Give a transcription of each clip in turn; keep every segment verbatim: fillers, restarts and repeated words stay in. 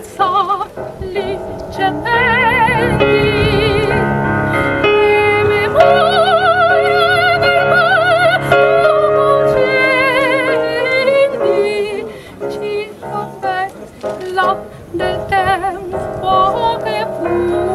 sali gemelli e memoria del bacio cendi ci bella del tempo che fu.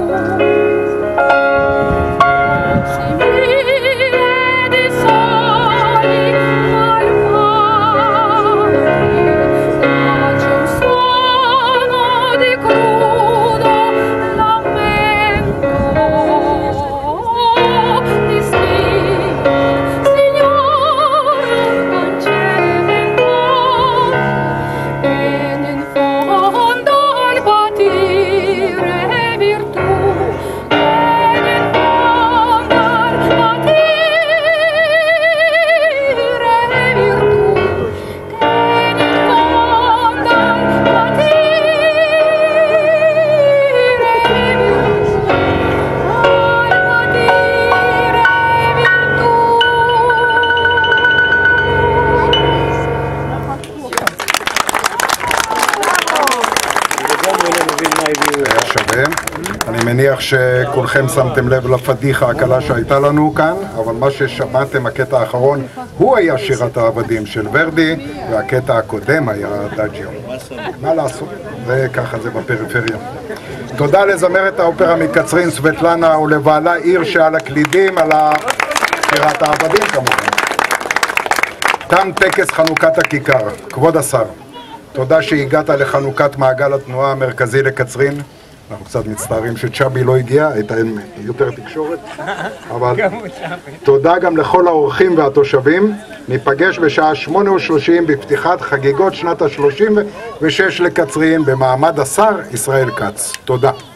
אני מניח שכולכם שמתם לב לפדיחה הקלה שהייתה לנו כאן, אבל מה ששמעתם, הקטע האחרון, הוא היה שירת העבדים של ורדי, והקטע הקודם היה דאג'יו. מה לעשות? זה ככה זה בפריפריה. תודה לזמרת האופרה מקצרין סבטלנה ולבעלה עיר שעל הקלידים על שירת העבדים כמובן. תם טקס חנוכת הכיכר. כבוד השר, תודה שהגעת לחנוכת מעגל התנועה המרכזי לקצרין. אנחנו קצת מצטערים שצ'אבי לא הגיע, הייתה יותר תקשורת, אבל תודה גם לכל האורחים והתושבים. ניפגש בשעה שמונה ושלושים בפתיחת חגיגות שנת ה-שלושים ושש לקצרין במעמד השר ישראל כץ. תודה.